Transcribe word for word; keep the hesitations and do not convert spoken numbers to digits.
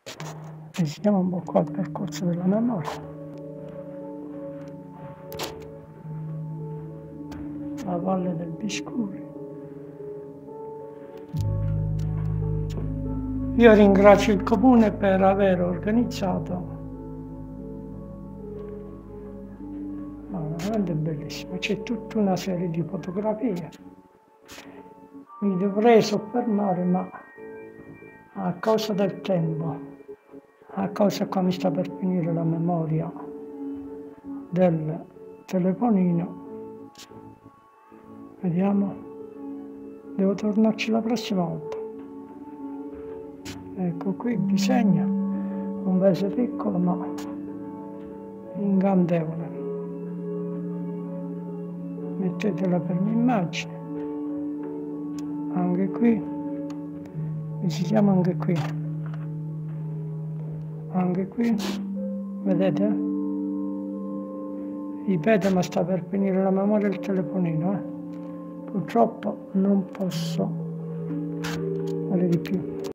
Visitiamo un po' qua il percorso della memoria. La valle del Biscuri. Io ringrazio il comune per aver organizzato, veramente bellissimo, c'è tutta una serie di fotografie. Mi dovrei soffermare, ma a causa del tempo, a causa che mi sta per finire la memoria del telefonino, vediamo, devo tornarci la prossima volta. Ecco qui il disegno, un paese piccolo ma incantevole. Mettetela per un'immagine. Anche qui, visitiamo anche qui. Anche qui, vedete? Ripeto, ma sta per finire la memoria del telefonino, eh? Purtroppo non posso fare di più.